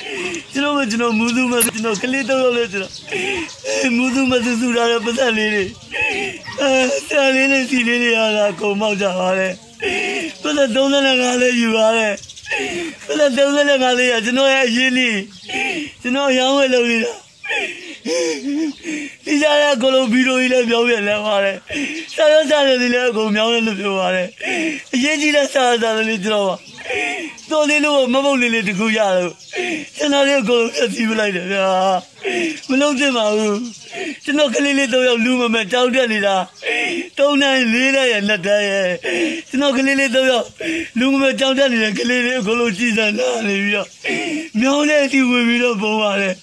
Chino Mudu Masino, Kalito Letter. Mudu Masura Pasalini. Salini Silia, Comoja. But I don't know you are. But I don't know you know Jenny. You know, young Lolita. Isara Colombido in a Biovia. Salazar the Lago, Mountain of Yuare. Yeti Sada Little. Don't they know a mamma to go yellow? And I go as you like it. Melodema. To knock a little Luma down there. Don't I lay and not die? To knock a little Luma down there and a little Colossus and Mione, you will be no more.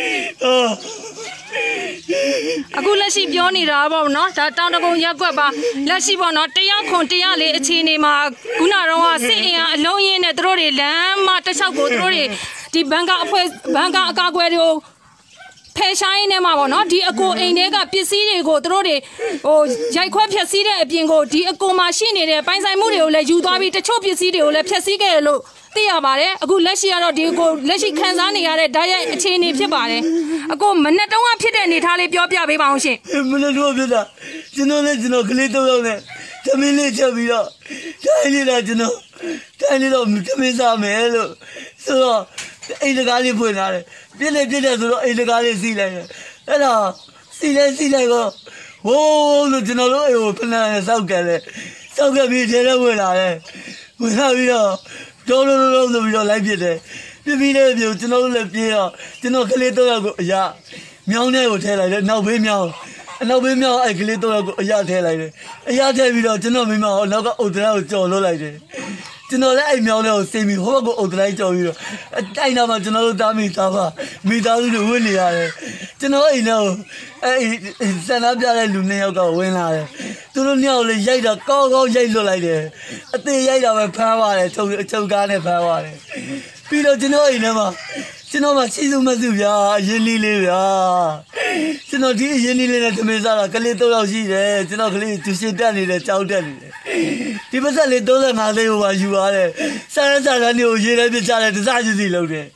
A good lassie Bioni Rabo, not that down of Yaguaba, Lassie will not the young Contiale, Cinema, Gunaro, sitting alone in a Drori, Lamb, Marta Sabo Drori, the Banga Gaguero. Peshine Mamma, Diaco, a nega, Pisci, go Drori, or Jacob Piacida, Bingo, Diaco machine, Pansa Murio, let you do the chop Piacida, let Piacigelo. Tiabare, a good Lessia Diego, Lessi Canzani, a diet chain if you buy it. A go Manetta Pit and Italy, Pia Bouncy. Manetta, you know, let's know, Clito on it. Tamil Chavilla, Tiny Latino, Tiny Camisa Melo. So, ain't a galley put on it. Billy did as in the galley sea like hello, see like go. Whoa, the General open and South Galley. South Galley, without you. Don't know the video like it. The video to know the fear, to know Calito, ya. Mione will tell like that, no be meow. And no be meow, I Calito, ya tell like it. A ya tell video to know me now, no go out to like it. To know that I meow, see me, who go out like you. A tiny amount to know that me, Tava, me down the windy. To know I know. Send up that Lumia go win. To know the Jada go Jado like it. I think Jada have power to Ghana power. Peter to know never. To know my season Mazuya, Jenny Livia. To know the Jenny Lena to Mizara, Calito, to know to sit down in the child. People say they don't know they were you are. Sarah knew you had been charged to Saji loaded.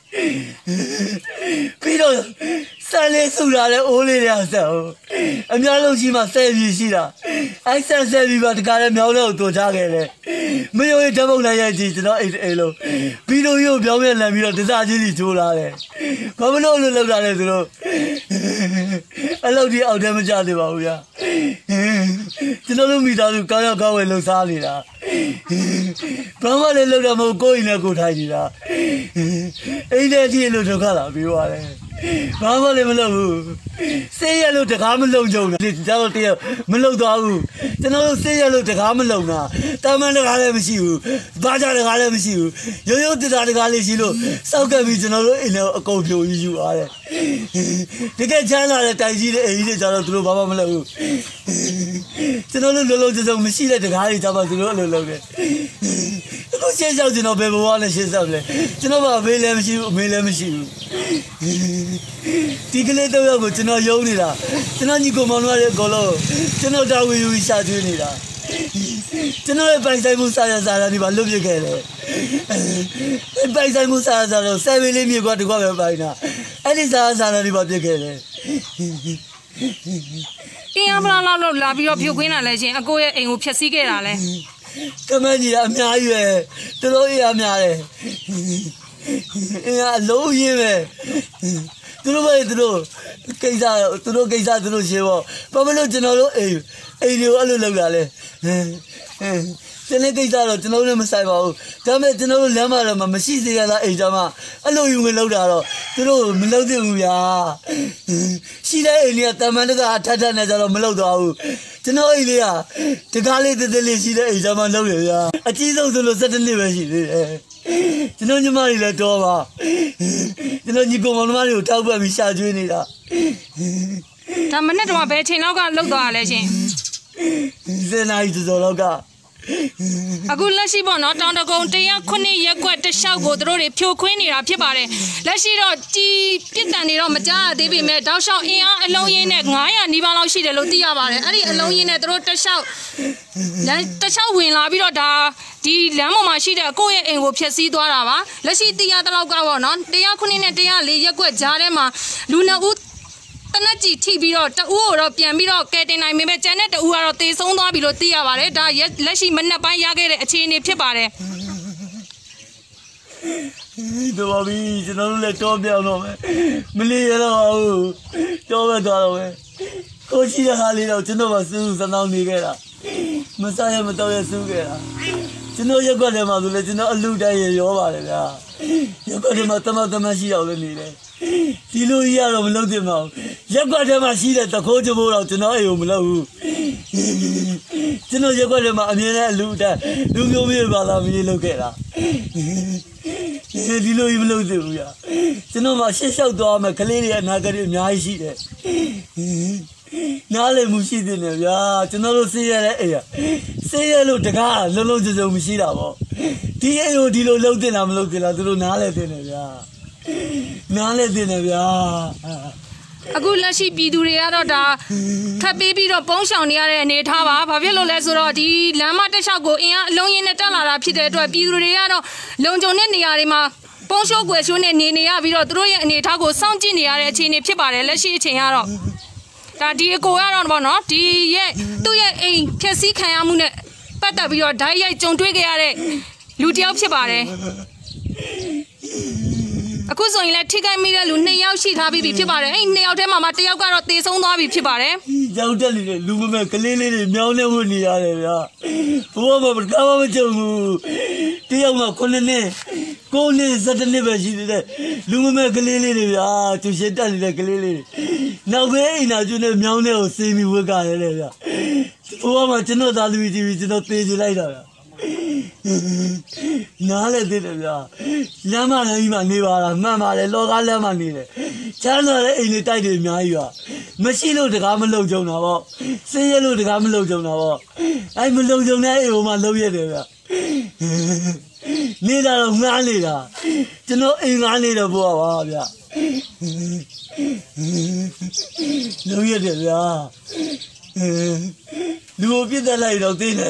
Peter. Sale Sura only yourself. And Yellow she must save you, Shira. I said, you got to get a mellow to target. May you double like to not eat elo. Peter, you tell me and you decided to lie. Come on, look at it. I love the old damage about ya. To know me that you cannot go and look salida. From what I look at more going a good idea. Ain't that here look to color, you are. Mama Lemon, say hello to Carmelo Jones, tell dear Melo, then say hello to Carmelo now. Taman Halamisu, Baja Halamisu, you did that Galisido, South Regional in a coach you are. They get China that I see the ages out of Baba Melo. Then the loads of machine at the Harry Tabasco loaded. Who says out in a baby one, she's lovely. You know what, William. Tickle to know Yonida. To know you go Manuel Golo. To know that we shot Unida. To know if I say Musaya, I look together. If I say Musaya, 7 million you got to go by now. And it's us about together. Love your Pugina legend, a go in Upsiga. Come on, I'm here. To know I'm here. Low here. To know Kaisa to show. Pamelo General, you all look. Senate to know them Sabo. Tell me to know Lama, Machisia, Ejama. I know you will load out. To know Melodia. She lay near Tamanaga, Tatana, Melodo. To know Ilia. To call it the Delisha Ejama Lodia. A cheese of the certainly machine. To know you marry the Tova. To know you go on Mario, talk about Misha Junida. Tamanetta betting, no got look at legend. Then I to the Loga. အခုလက်ရှိပေါ့နော်တောင်တကုံ109ရက်ကွက်တစ်လျှောက်ကိုတို့တွေဖြိုခွင်းနေတာဖြစ်ပါတယ်လက်ရှိတော့ကြီးပြစ်တန်နေတော့မကြားရသေးပေမဲ့တောက်လျှောက်အင်အားအလုံးရင်းနဲ့900နီးပါးလောက်ရှိတယ်လို့သိရပါတယ်အဲ့ဒီအလုံးရင်းနဲ့တို့တစ်လျှောက်ဝင်လာပြီးတော့ဒါဒီလမ်းပေါ်မှာရှိတဲ့ကိုယ့်ရဲ့အိမ်ကိုဖျက်ဆီးသွားတာပါလက်ရှိသိရတဲ့လောက်ကပေါ့နော်109နဲ့104ရက်ကွက်ကြားထဲမှာလူနှစ်ဦးတနက်ကြီးထိပြီးတော့တအူးကိုတော့ပြန်ပြီးတော့ကဲတင်နိုင်ပေမဲ့ကျန်တဲ့တအူးကတော့တေဆုံးသွားပြီလို့သိရပါတယ်ဒါလက်ရှိမနက်ပိုင်းရခဲ့တဲ့အခြေအနေဖြစ်ပါတယ်တော့ဘီကျွန်တော်တို့လည်းတော့ပြောင်းတော့မယ်မလေးရတော့ဘူးတော့ပဲသွားတော့မယ်ကိုရှိတဲ့ဟာလေးတော့ကျွန်တော်ကစူးစမ်းနေခဲ့တာမစားရမတော့ရစူးခဲ့တာကျွန်တော်ရက်ွက်ထဲမှာဆိုလည်းကျွန်တော်အလူတိုင်းရောပါတယ်ဗျာရက်ွက်ထဲမှာတမရှိအောင်လည်းနေတယ်ဒီလိုကြီးကတော့မလုပ်သင့်ပါဘူးရက်ွက်ထဲမှာရှိတဲ့တခိုးကြိုးတော့ကျွန်တော်အိမ်ကိုမလုပ်ဘူးကျွန်တော်ရက်ွက်ထဲမှာအမြင်နဲ့အလူတိုင်းလူမျိုးမျိုးပါလာပြီးလုပ်ခဲ့တာဒီလိုကြီးမလုပ်သင့်ဘူးဗျာကျွန်တော်မှရှေ့လျှောက်သွားမယ်ကလေးတွေအနာဂတ်အများကြီးရှိတယ်နားလည်မှုရှိတဲ့နေဗျာကျွန်တော်တို့ဆေးရတဲ့အိမ်ဆေးရလို့တကားလုံးကြုံမရှိတာပေါ့ဒီအိမ်ကိုဒီလိုလုပ်တင်တာမလုပ်ကြလားသူတို့နားလဲတင်နေဗျာနားလဲတင်နေဗျာအခုလက်ရှိပြည်သူတွေကတော့ဒါခတ်ပေးပြီးတော့ပုံးရှောင်နေရတဲ့အနေထားပါဘာဖြစ်လို့လဲဆိုတော့ဒီလမ်းမတစ်လျှောက်ကိုအင်အားအလုံးရင်းနဲ့တက်လာတာဖြစ်တဲ့အတွက်ပြည်သူတွေကတော့လုံခြုံတဲ့နေရာတွေမှာပုံးရှိုးကွယ်ရှိုးနဲ့နေရပြီးတော့သူတို့ရဲ့အနေထားကိုစောင့်ကြည့်နေရတဲ့အခြေအနေဖြစ်ပါတယ်လက်ရှိအချိန်ကတော့ဒါဒီအကိုကတော့ဗောနော်ဒီရဲ့သူ့ရဲ့အိမ်ဖြက်စီးခံရမှုနဲ့ပတ်သက်ပြီးတော့ဓာတ်ရိုက်ကြုံတွေ့ခဲ့ရတဲ့လူတစ်ယောက်ဖြစ်ပါတယ်အခုဆိုရင်လည်းထိခိုက်မိတဲ့လူ2ယောက်ရှိထားပြီးဖြစ်ပါတယ်အဲ့2ယောက်ထဲမှာ1ယောက်ကတော့သေဆုံးသွားပြီဖြစ်ပါတယ်ကြောက်တက်နေတဲ့လူမမဲ့ကလေးလေးတွေမြောင်းနေဝင်နေရတယ်ဗျာဘိုးဘကားမကြုံဘူးတယောက်က9နှစ်9နှစ်7နှစ်ပဲရှိသေးတယ်လူမမဲ့ကလေးလေးတွေဗျာသူရှင်းတက်နေတဲ့ကလေးလေးတွေနောက်ပဲအိမ်နာကျွန်းနဲ့မြောင်းနေကိုစေးပြီးဝက်ကြရတယ်ဗျာဘိုးကကျွန်တော်သားသမီးကြီးကျွန်တော်သေချလိုက်တာဗျာနားလည်းသိတယ်ဗျာလမ်းမလည်းမှနေပါလားမှန်ပါတယ်လောကလမ်းမနေတယ်ချမ်းသာတဲ့အိမ်လေးတိုက်တယ်အများကြီးပါမရှိလို့တကားမလုံကြုံတာပေါ့ဆေးရလို့တကားမလုံကြုံတာပေါ့အဲ့မလုံကြုံတဲ့အိမ်ဟိုမှာလုံရတယ်ဗျာနေတာတော့ငားနေတာကျွန်တော်အိမ်ငားနေတော့ဘောပါဗျာလုံရတယ်ဗျာလူကိုပြစ်တက်လိုက်တော့သိနေ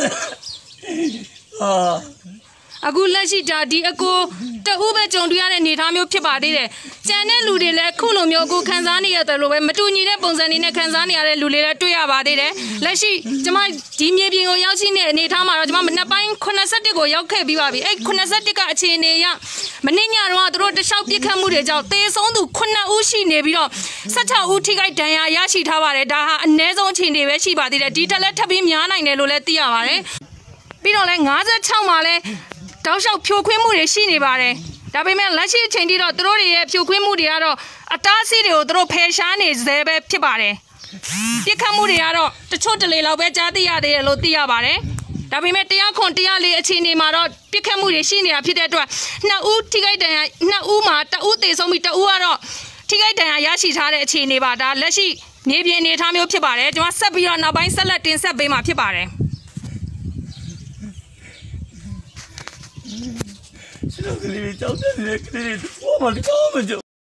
အခုလက်ရှိဒါဒီအကိုတအူးပဲကြုံတွေ့ရတဲ့အနေအထားမျိုးဖြစ်ပါသေးတယ်။ကျန်တဲ့လူတွေလည်းခုလိုမျိုးကိုခံစားနေရတယ်လို့ပဲမတူညီတဲ့ပုံစံတွေနဲ့ခံစားနေရတဲ့လူတွေလည်းတွေ့ရပါသေးတယ်။လက်ရှိကျမဒီမြေပြင်ကိုရောက်ရှိနေတဲ့အနေအထားမှာတော့ကျမမနက်ပိုင်း81ကိုရောက်ခဲ့ပြီးပါပြီ။အဲ့81ကအခြေအနေအရမနေ့ညတော့သူတို့တခြားပြစ်ခတ်မှုတွေကြောင့်သေဆုံးသူ9ဦးရှိနေပြီးတော့16ဦးထိခိုက်ဒဏ်ရာရရှိထားပါတယ်။ဒါဟာအနည်းဆုံးအခြေအနေပဲရှိပါသေးတယ်။ဒီတက်လက်ထပ်ပြီးများနိုင်တယ်လို့လည်းသိရပါတယ်။ပြီးတော့လည်း56မှာလည်းတောက်လျှောက်ဖြိုခွင်းမှုတွေရှိနေပါတယ်ဒါပေမဲ့လက်ရှိအချိန်ထိတော့သူတို့တွေရဲ့ဖြိုခွင်းမှုတွေကတော့အတားအဆီးတွေကိုသူတို့ဖယ်ရှားနေသေးပဲဖြစ်ပါတယ်ပြစ်ခတ်မှုတွေကတော့တချို့တလေလောက်ပဲကြားသိရသေးတယ်လို့သိရပါတယ်ဒါပေမဲ့104အခြေအနေမှာတော့ပြစ်ခတ်မှုတွေရှိနေတာဖြစ်တဲ့အတွက်2ဦးထိခိုက်ဒဏ်ရာ2ဦးမှာ1ဦးသေဆုံးပြီး1ဦးကတော့ထိခိုက်ဒဏ်ရာရရှိထားတဲ့အခြေအနေပါဒါလက်ရှိမြေပြင်အနေအထားမျိုးဖြစ်ပါတယ်ကျွန်တော်ဆက်ပြီးတော့နောက်ပိုင်းဆက်လက်တင်ဆက်ပေးမှာဖြစ်ပါတယ်ကျွန်တော်ကလေးကြောက်တယ်ကလေးတွေဘောမတကောင်းမကြ